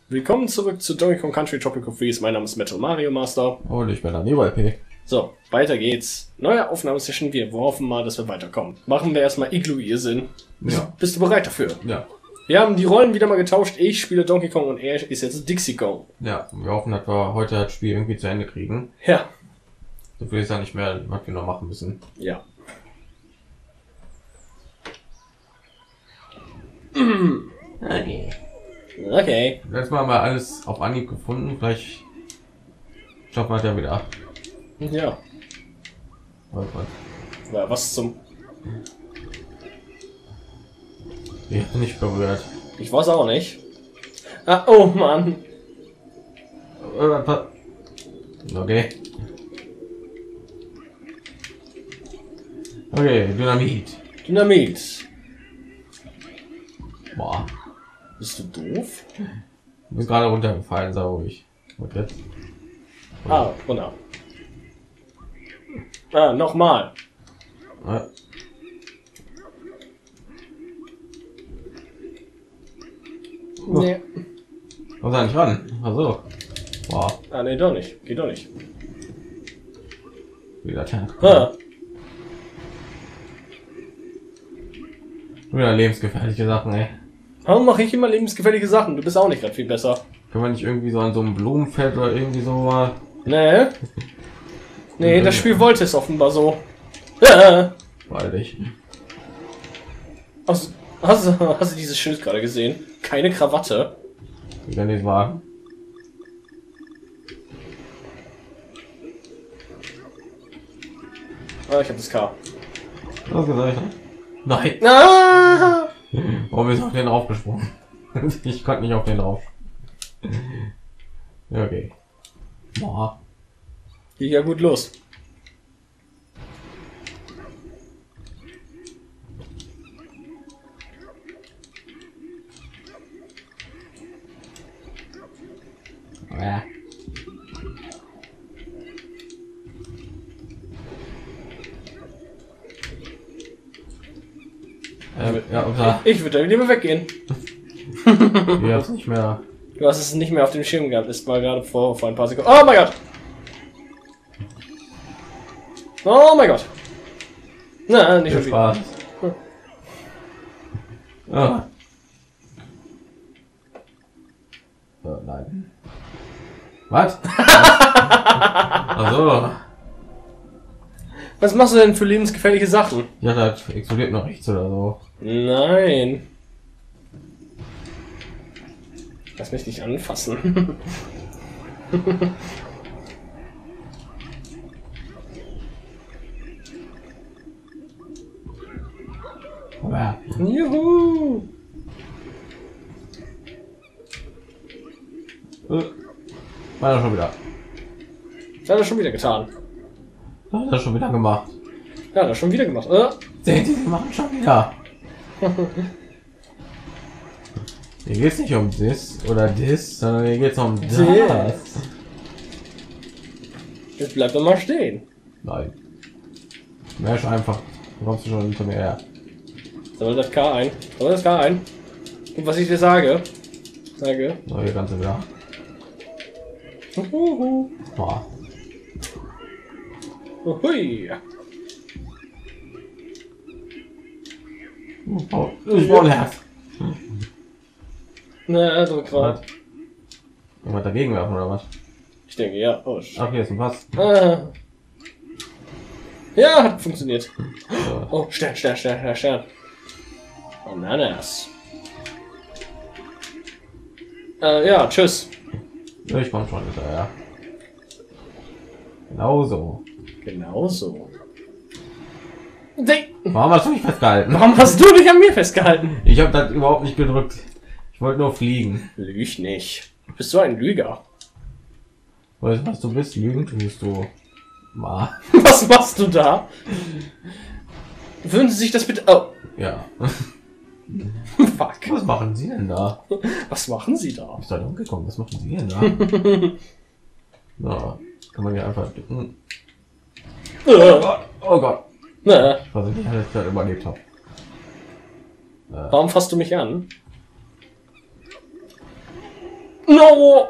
Willkommen zurück zu Donkey Kong Country Tropical Freeze. Mein Name ist Metal Mario Master. Und ich bin P. So, weiter geht's. Neue Aufnahmesession. Wir hoffen mal, dass wir weiterkommen. Machen wir erstmal Igloo-Irrsinn. Ja. Bist du bereit dafür? Ja. Wir haben die Rollen wieder mal getauscht. Ich spiele Donkey Kong und er ist jetzt Dixie Kong. Ja, wir hoffen, dass wir heute das Spiel irgendwie zu Ende kriegen. Ja. So will ich ja nicht mehr, was wir noch machen müssen. Ja. Okay. Okay. Letztes Mal haben wir alles auf Anhieb gefunden. Vielleicht schaffen wir es ja wieder. Ja. Was? Ja, was zum... Ich bin nicht berührt. Ich weiß auch nicht. Ah, oh Mann. Okay. Okay, Dynamit. Dynamit. Boah. Bist du doof? Du bist gerade runtergefallen, sei ruhig. Und jetzt? Ah, runter. Ah, nochmal. Ja. Nee. Komm da nicht ran. Also. Boah. Ah, nee, doch nicht. Geht doch nicht. Wieder Tank. Ah. Wieder lebensgefährliche Sachen, ey. Warum mache ich immer lebensgefährliche Sachen? Du bist auch nicht gerade viel besser. Können wir nicht irgendwie so an so einem Blumenfeld oder irgendwie so mal... Nee. Nee, das Spiel wollte es offenbar so. Weil ich... Hast du dieses Schild gerade gesehen? Keine Krawatte. Wie kann ich wagen? Ah, ich habe das K. Was gesagt? Nein! Ah! Warum ist auf den aufgesprungen? Ich konnte nicht auf den drauf. Ja, okay. Boah. Geht ja gut los. Ja. Ja, Ich würde lieber weggehen. jetzt nicht mehr. Du hast es nicht mehr auf dem Schirm gehabt. Ist mal gerade vor ein paar Sekunden. Oh mein Gott! Oh mein Gott! Na, nicht schon wieder. Spaß. Ah. Oh, nein. Was? Also, Was machst du denn für lebensgefährliche Sachen? ja, das explodiert noch rechts oder so. Nein. Lass mich nicht anfassen. Aber Juhu! war das schon wieder. Das hat er schon wieder getan. Hat das schon wieder gemacht. Ja, das schon wieder gemacht. Seht ihr, die machen schon wieder. Hier geht's nicht um das oder das, sondern hier geht's um das. Jetzt bleibt er mal stehen. Nein. Mersch einfach. Du kommst schon hinter mir her. Sammel das K ein. Sammel das K ein. Und was ich dir sage. So, hier kannst du wieder. Uhuhu. Boah. Hui. Oh, ich brauche ein Herz. Na, also gerade. Irgendwas dagegen werfen oder was? Ich denke, ja. Oh, Ach, hier ist ein Pass. Ja, hat funktioniert. So. Oh, Stern. Ananas. Ja, tschüss. Ich komm schon hinterher. Genauso. Genauso. Warum hast du mich festgehalten? Warum hast du dich an mir festgehalten? Ich habe das überhaupt nicht gedrückt. Ich wollte nur fliegen. Lüg nicht. Du bist so ein Lüger. Weißt du, was du bist? Lügen tust du. Ma. Was machst du da? Würden Sie sich das bitte... Oh. Ja. Fuck. Was machen Sie denn da? Was machen Sie da? Ich soll umgekommen. Was machen Sie denn da? So, kann man hier einfach drücken. Oh Gott. Oh Gott. Na, Ich weiß nicht, dass ich das überlebt habe. warum fasst du mich an? Na, No!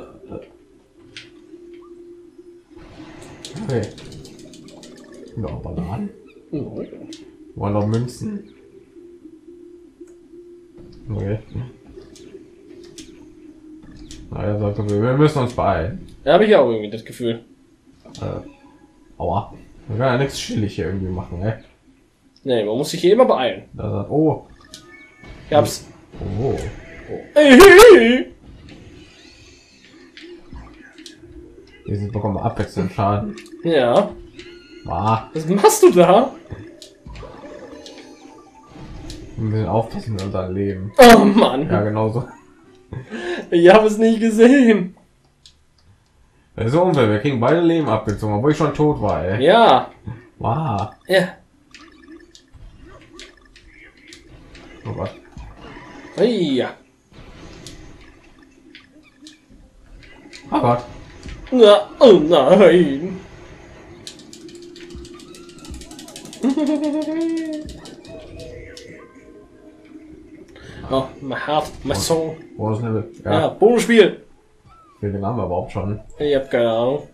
Okay. Ja, Bananen. No. Wollen noch Münzen? Okay. Naja, sagt wir müssen uns beeilen. Da habe ich auch irgendwie das Gefühl. Aua. Wir können ja nichts chillig hier irgendwie machen, ey. Nee, man muss sich hier immer beeilen. Da sagt, oh. Ich hab's. Oh. Hey. Wir bekommen abwechselnd Schaden. Ja. Ah, Was machst du da? wir müssen aufpassen mit unserem Leben. Oh Mann. Ja, genau so. Ich habe es nicht gesehen. Das ist so unfair. Wir kriegen beide Leben abgezogen, obwohl ich schon tot war, ey. Ja. Ah. Ja. Oh Gott. Ja. Oh Gott. Na, oh nein. Oh, mein Herz, mein Song. Bonuslevel. Ja, Ja. Bonusspiel. Wie den haben wir überhaupt schon? Ich hab keine Ahnung.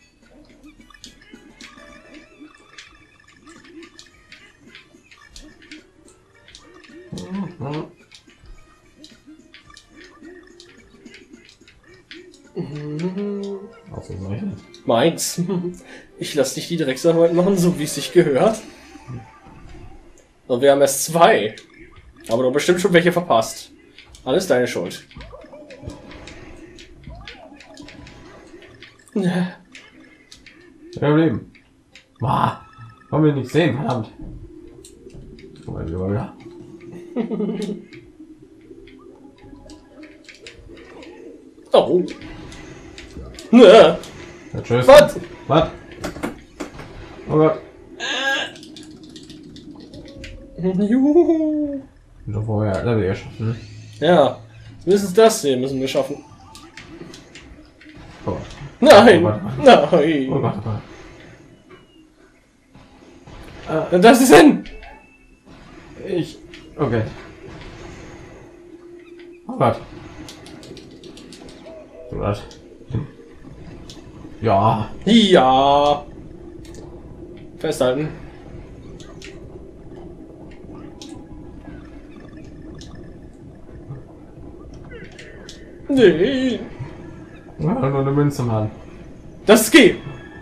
Also solche. Meins. Ich lass dich die Drecksarbeit machen, so wie es sich gehört. Und wir haben erst 2. Aber du hast bestimmt schon welche verpasst. Alles deine Schuld. Ja, Leben. Ah. Wollen wir nicht sehen, verdammt. Guck mal, wieder. Oh. Ja. Ja, tschüss. Was? Was? Oh Gott. Juhu. So vorher Level erschaffen. Ja. Mindestens das hier müssen wir schaffen. Oh Gott. Nein. Oh Gott. Oh Nein. Gott, oh Gott. Das ist hin. Ich. Okay. Oh Gott. So das. Ja. Ja. Festhalten. Nee. Ja, nur eine Münze, Mann. Das geht.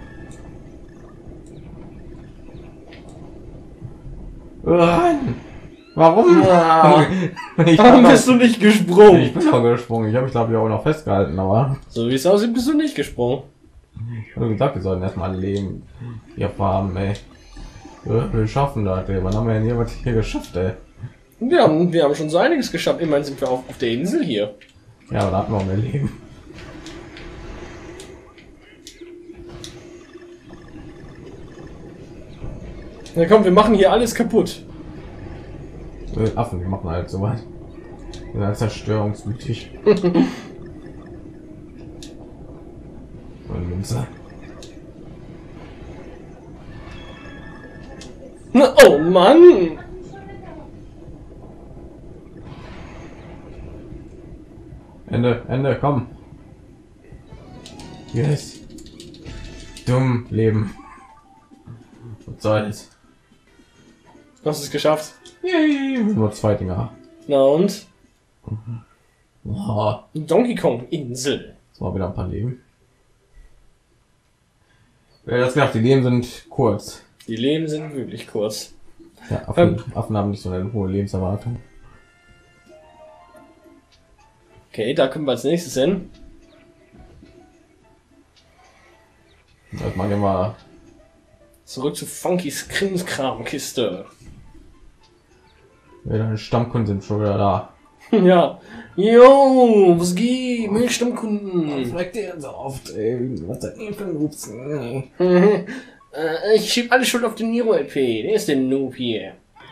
Warum? Ah. Ich Warum bin bist du nicht gesprungen? Ich bin auch gesprungen. Ich habe mich glaube ich auch noch festgehalten, aber So wie es aussieht, bist du nicht gesprungen. ich habe gesagt, wir sollten erstmal leben. Wir farmen, ey. Wir schaffen das, ey. Wann haben wir denn hier was hier geschafft, ey? Wir haben schon so einiges geschafft. Immerhin sind wir auf der Insel hier. Ja, aber da hatten wir auch mehr Leben. Na komm, wir machen hier alles kaputt. Affen, die machen halt so was. Die sind zerstörungsmütig. Und Münze. Na, oh Mann! Ende, komm. Yes. Dumm Leben. Was soll's? Du hast es geschafft. Yay. Nur 2 Dinger. Na und? Oh, Donkey Kong Insel. das war wieder ein paar Leben. Wer hat das gedacht, die Leben sind kurz. Die Leben sind wirklich kurz. Ja, Affen haben nicht so eine hohe Lebenserwartung. Okay, da können wir als nächstes hin. Das mag immer. Zurück zu Funkys Krimskramkiste. Ja, deine Stammkunden sind schon wieder da. Ja. Jo, was geht? Meine Stammkunden. Schmeckt dir so oft, ey. Was seid ihr für ein Rupsen? Ich schieb alle Schuld auf den Nero-LP. Der ist der Noob hier.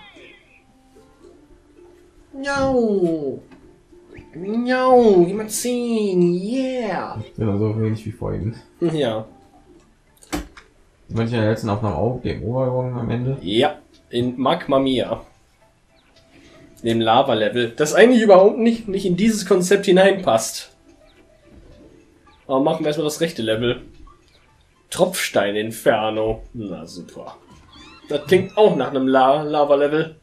Jo. Jo, jemand 10. Yeah. Sind so wenig wie vorhin. Ja. Wenn ich in der letzten Aufnahme auch dem Obergang am Ende. Ja. In Magma Mia. Dem Lava-Level. Das eigentlich überhaupt nicht in dieses Konzept hineinpasst. Aber machen wir erstmal das rechte Level. Tropfstein Inferno. Na super. Das klingt auch nach einem Lava-Level.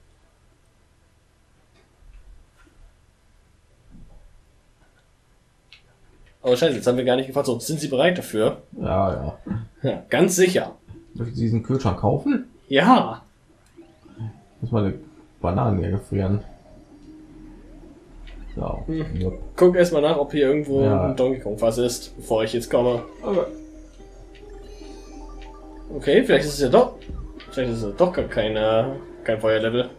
Oh scheiße, jetzt haben wir gar nicht gefragt. So, sind Sie bereit dafür? Ja, ja. Ja, ganz sicher. Darf ich diesen Kühlschrank kaufen? Ja. Muss mal eine Bananen hier gefrieren. So. Ja. Guck erstmal nach, ob hier irgendwo Ja. ein Donkey Kong was ist, bevor ich jetzt komme. Aber Okay, vielleicht ist es ja doch. Vielleicht ist es doch gar kein Feuerlevel.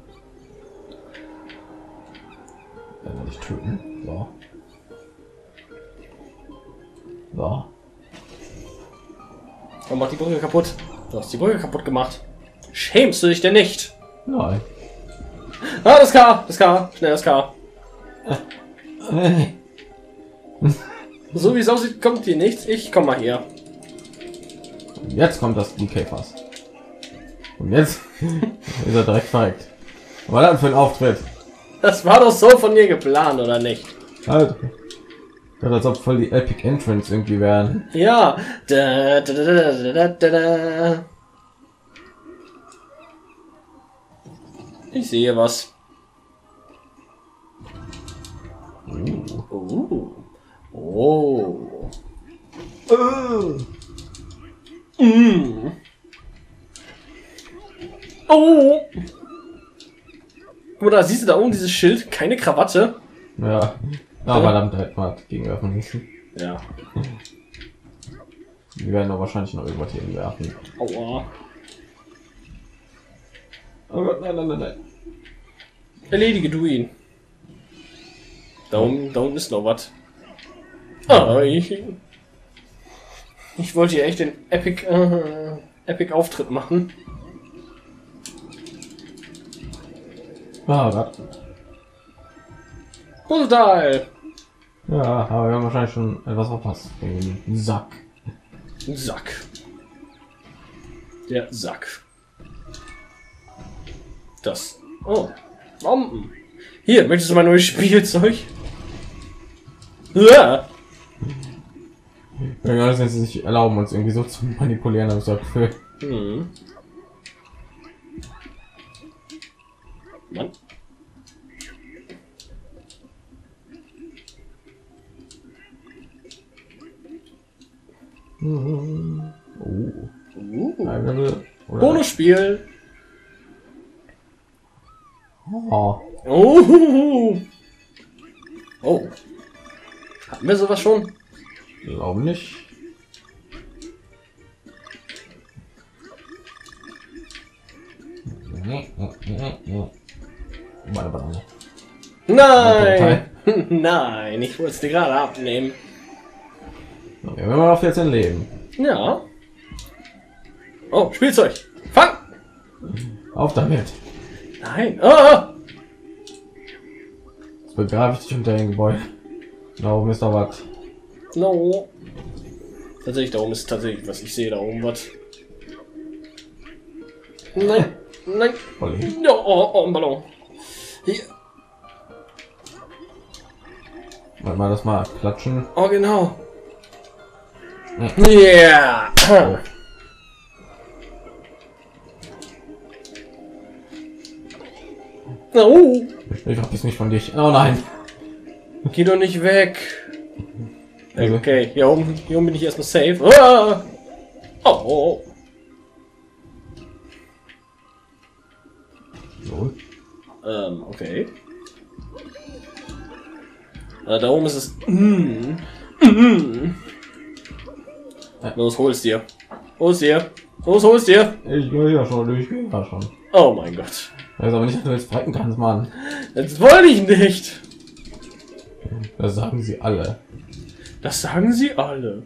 wenn wir dich töten. So. So. Komm, mach die Brücke kaputt. Du hast die Brücke kaputt gemacht. Schämst du dich denn nicht? Nein. Ah, das K. Schnell das K. So wie es aussieht, kommt hier nichts. Ich komm mal hier. Jetzt kommt das DK-Fass. Und jetzt ist er direkt verreckt. Was dann für ein Auftritt? Das war doch so von dir geplant, oder nicht? Halt. Ja, als ob voll die Epic Entrance irgendwie wären. Ja. Da. Ich sehe was. Oh. Oh. Oder siehst du da oben dieses Schild? Keine Krawatte. Ja. Aber dann direkt mal gegen öffnen. Ja. Die werden doch wahrscheinlich noch irgendwas hier werfen. Aua. Oh Gott, nein. Erledige du ihn. Da unten ist noch was. Ah, ich wollte hier echt den Epic Auftritt machen. Ah, Gott. Puzzleteil. Ja, aber wir haben wahrscheinlich schon etwas verpasst. Den Sack. Sack. Der Sack. Das. Oh. Bomben. Hier, möchtest du mein neues Spielzeug? Ja. Ja, das jetzt nicht erlauben, uns irgendwie so zu manipulieren, habe ich das Gefühl. Hm. Mann. Bonusspiel. Oh. Oh. Oh. Hatten wir sowas schon? Glaube nicht. Meine Banane. Nein! Nein, ich wollte es dir gerade abnehmen. Ja, wenn wir auf jetzt ein Leben. Ja. Oh, Spielzeug. Fang! Auf damit. Nein. Ah! Jetzt begrabe ich dich unter dem Gebäude. Da oben ist da was. No. Tatsächlich, da oben ist tatsächlich was. Ich sehe da oben was. Nein. Nein. Olli. Ja, oh, ein Ballon. Hier. Wollen wir das mal klatschen? Oh, genau. Ja. Yeah. Oh. Ich hab es nicht von dich. Oh nein. Geh doch nicht weg. Also. Okay, hier oben bin ich erstmal safe. Ah! Oh. So. Okay. Da oben ist es. Los, hol's dir. Hol's dir. Los, hol's dir. Ich will ja schon, ich will ja schon. Oh mein Gott. Weiß aber nicht, dass du jetzt frecken kannst, Mann. Das wollte ich nicht. Das sagen sie alle. Das sagen sie alle.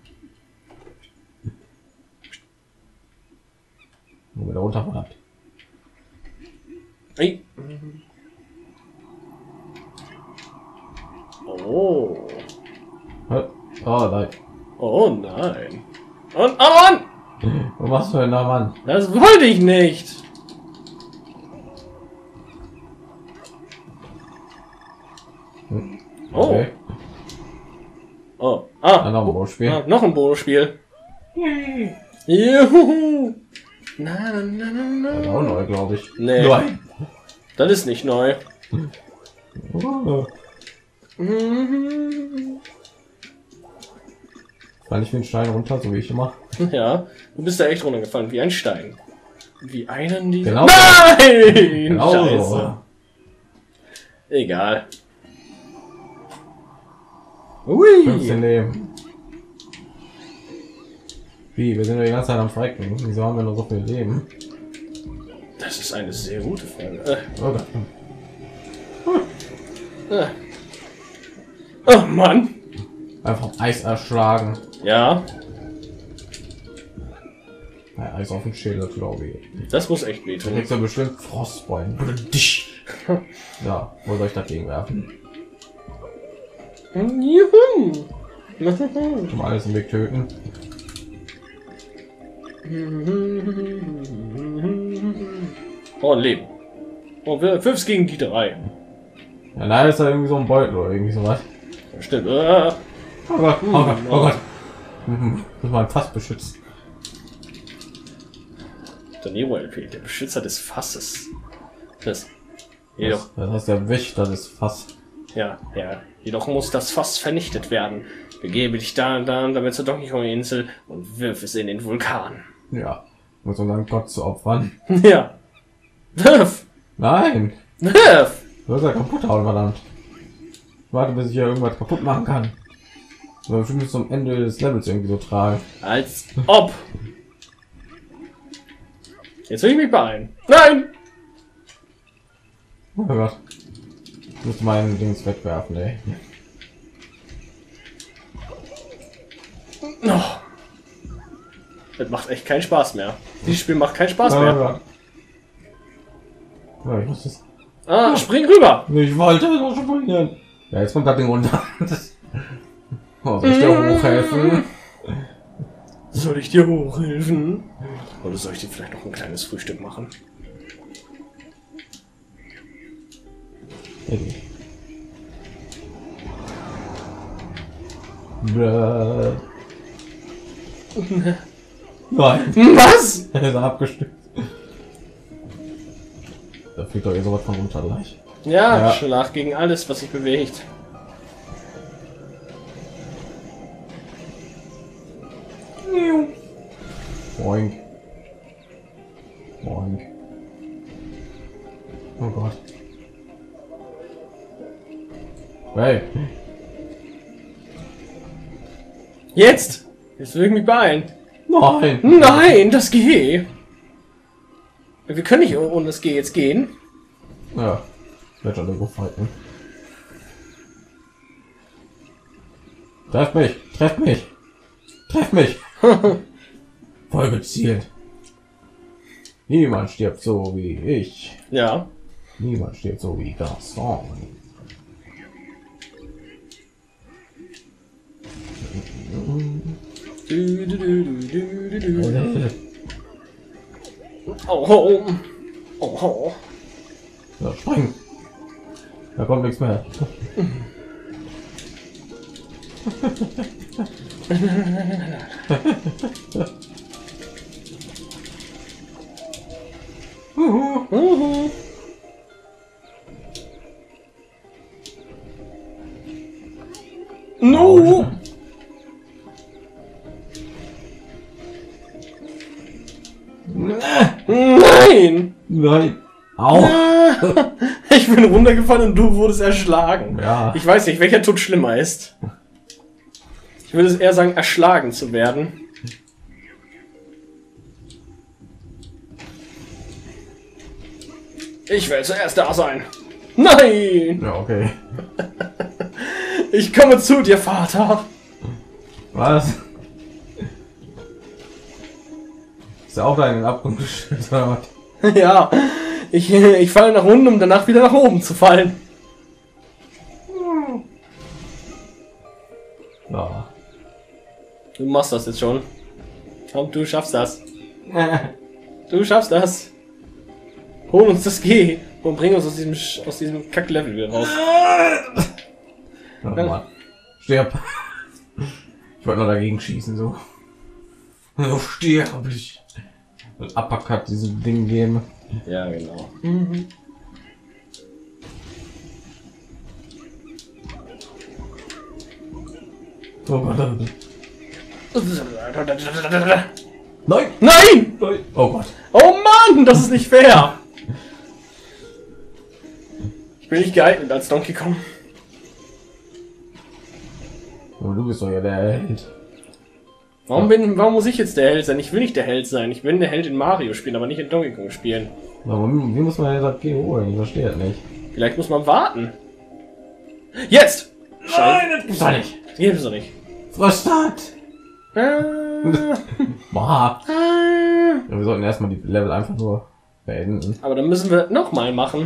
Wo wir da runterfahrt. Hey. Oh. Oh nein. Oh nein. Und Mann! Was machst du denn da, Mann? Das wollte ich nicht. Oh. Okay. Oh. Noch ein Bonusspiel. Noch ein Bonusspiel. Juhu. Na, na, na, na, Das ist na. auch neu, glaube ich. Nee. Nein. Das ist nicht neu. Oh. Fall ich wie ein Stein runter, so wie ich immer. Ja, du bist da echt runtergefallen, wie ein Stein. Wie einen die. Genau. Nein! Genau Scheiße. so. Egal. Ui. 15 Leben. Wie? Wir sind ja die ganze Zeit am Frecken. Wieso haben wir nur so viel Leben? Das ist eine sehr gute Frage. Oh Gott. Oh Mann. Einfach Eis erschlagen. Ja, Ja, Eis auf den Schädel, glaube ich. das muss echt Da wehtun. kriegst du bestimmt Frostbein. Ja, wo soll ich dagegen werfen? Juhu. Schon alles im Weg töten. Oh, ein Leben. Oh, wir 5 gegen die 3. Ja, leider ist da irgendwie so ein Beutel oder irgendwie sowas. Stimmt. Oh Gott, oh Gott, oh Gott. Muss man fast beschützt. Der Nero LP, der Beschützer des Fasses. Das. Jedoch, Das heißt, der Wächter des Fass. ja. Jedoch muss das Fass vernichtet werden. Begebe dich damit zur Donkey Kong Insel und wirf es in den Vulkan. Ja, muss unseren Gott zu opfern. Ja. Wirf! Nein, Wirf! du hast ja kaputt hauen, verdammt. Ich warte, bis ich hier irgendwas kaputt machen kann. So, bestimmt bis zum Ende des Levels irgendwie so tragen. Als ob! Jetzt will ich mich beeilen. Nein! Oh Gott. Ich muss meinen Dings wegwerfen, ey. Oh. Das macht echt keinen Spaß mehr. Dieses Spiel macht keinen Spaß Oh mehr. Gott. Ja, ich muss das. Ah, spring rüber! Ich wollte doch schon probieren. Ja, jetzt kommt das Ding runter. Oh, soll ich dir hochhelfen? Soll ich dir hochhelfen? Oder soll ich dir vielleicht noch ein kleines Frühstück machen? Okay. Bäh. Nein, Was? er ist abgestürzt. Da fliegt doch ihr sowas von runter gleich. Ja, Ja. Schlag gegen alles, was sich bewegt. Boink. Boink. Oh Gott. Hey. Jetzt! Jetzt will ich mich beeilen. Nein. Nein, das G! Wir können nicht ohne das G jetzt gehen. Ja. Wird schon irgendwo fighten. Treff mich! Treff mich! Treff mich! Voll gezielt. Niemand stirbt so wie ich. Ja. Niemand stirbt so wie Gaston. Oh, oh, oh, oh. Ja, spring! Da kommt nichts mehr. Mhm. No! Nein! Nein! Au! Ich bin runtergefallen und du wurdest erschlagen. Ja. Ich weiß nicht, welcher Tod schlimmer ist. Ich würde es eher sagen, erschlagen zu werden. Ich will zuerst da sein. Nein! Ja, okay. Ich komme zu dir, Vater. Was? Ist ja auch da in den Abgrund geschützt, oder was? Ja, ich falle nach unten, um danach wieder nach oben zu fallen. Ja. Du machst das jetzt schon. Komm, du schaffst das. Du schaffst das. Hol uns das G und bring uns aus diesem Kack-Level wieder raus. Oh, Mann. Stirb. Ich wollte nur dagegen schießen, so. So stirb ich. Und Uppercut diesem Ding geben. Ja, genau. Oh Gott. Nein! Nein! Oh Gott. Oh Mann, das ist nicht fair! Ich bin nicht geeignet als Donkey Kong. Oh, du bist doch ja der Held. Warum muss ich jetzt der Held sein? Ich will nicht der Held sein. Ich will der Held in Mario spielen, aber nicht in Donkey Kong spielen. Warum? Wie muss man denn das G holen? Ich verstehe das nicht. Vielleicht muss man warten. Jetzt! Nein, das gibt's doch nicht. Das gibt's doch nicht. Verstadt! Boah. Ja, wir sollten erstmal die Level einfach nur beenden. Aber dann müssen wir noch mal machen.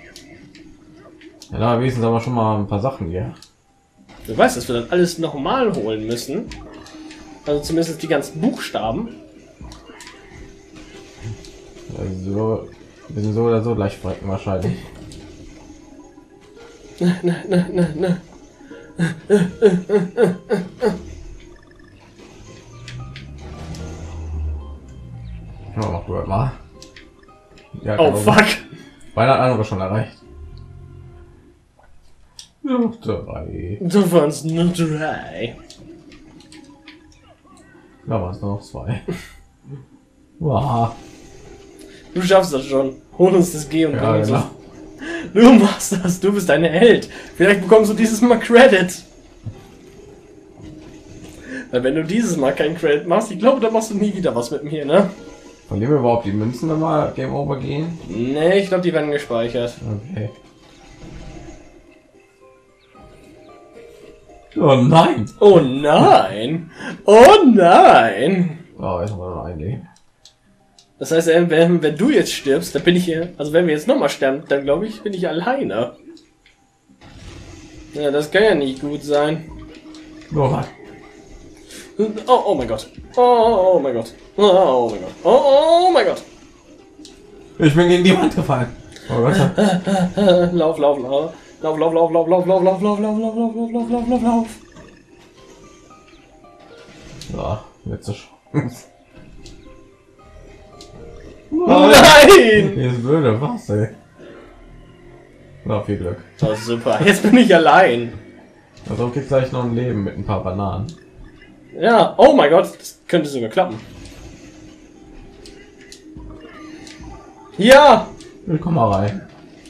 Ja, da wenigstens aber schon mal ein paar Sachen hier. Du weißt, dass wir dann alles nochmal holen müssen. Also zumindest die ganzen Buchstaben. Also, wir sind so oder so gleich frecken wahrscheinlich. Ja, mach du halt mal. Ja, Oh fuck! Weihnachten andere schon erreicht. Noch 3. Du warst nur 3. Da waren es noch 2. Wow. Du schaffst das schon. Hol uns das G und Ja, bring uns genau. das. Du machst das. Du bist eine Held. Vielleicht bekommst du dieses Mal Credit. Weil wenn du dieses Mal keinen Credit machst, ich glaube, dann machst du nie wieder was mit mir, ne? Verlieren wir überhaupt die Münzen, wenn wir Game Over gehen? Nee, ich glaube, die werden gespeichert. Okay. Oh nein! Oh nein! Oh nein! Oh, jetzt haben wir noch ein Leben. Das heißt, wenn du jetzt stirbst, dann bin ich hier. Also wenn wir jetzt nochmal sterben, dann glaube ich, bin ich alleine. Ja, das kann ja nicht gut sein. Oh Mann. Oh mein Gott. Oh mein Gott. Oh mein Gott. Oh mein Gott. Ich bin gegen die Wand gefallen. Oh Gott. Lauf, lauf, lauf. Lauf, lauf, lauf, lauf, lauf, lauf, lauf, lauf, lauf, lauf, lauf, lauf, lauf, lauf, lauf, lauf. Ja, letzte Chance. Nein! Hier ist blöde, was, ey? Na, viel Glück. Das ist super. Jetzt bin ich allein. Also kriegst gleich noch ein Leben mit ein paar Bananen. Ja, oh mein Gott, das könnte sogar klappen. Ja! Ich komm mal rein.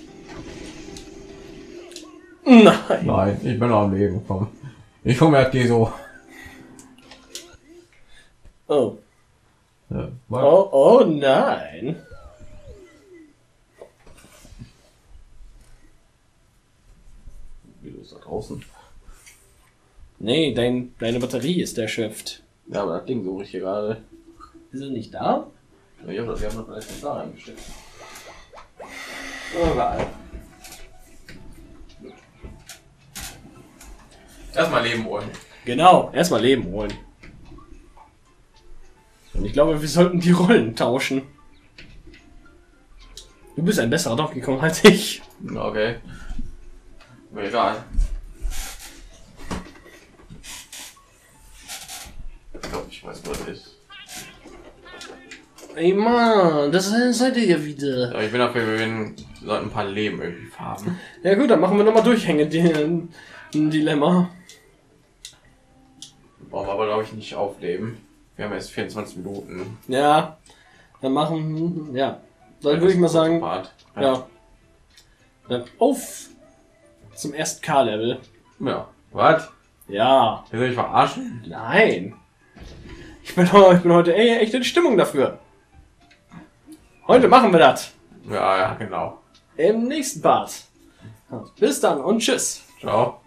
Nein. Nein, ich bin noch am Leben. Komm. Ich komme erst so. Oh. Ja, Oh nein. Wie ist da draußen? Nee, deine Batterie ist erschöpft. Ja, aber das Ding suche ich hier gerade. Ist er nicht da? Ja, wir haben das vielleicht da reingesteckt. Überall. Erstmal Leben holen. Genau, erstmal Leben holen. Und ich glaube, wir sollten die Rollen tauschen. Du bist ein besserer Donkey Kong als ich. Okay. Mir egal. Ich glaube, ich weiß, wo das ist. Ey Mann, das seid ihr ja wieder. Ja, ich bin dafür, wir sollten ein paar Leben irgendwie haben. Ja gut, dann machen wir nochmal Durchhänge, ein Dilemma. Brauchen wir aber, glaube ich, nicht aufleben. Wir haben erst 24 Minuten. Ja, dann machen, ja. Dann würde ich mal sagen, ja. Dann auf zum ersten K-Level. Ja. Was? Ja. Willst du mich verarschen? Nein. Ich bin heute echt in Stimmung dafür. Heute machen wir das. Ja, ja, genau. Im nächsten Part. Bis dann und tschüss. Ciao.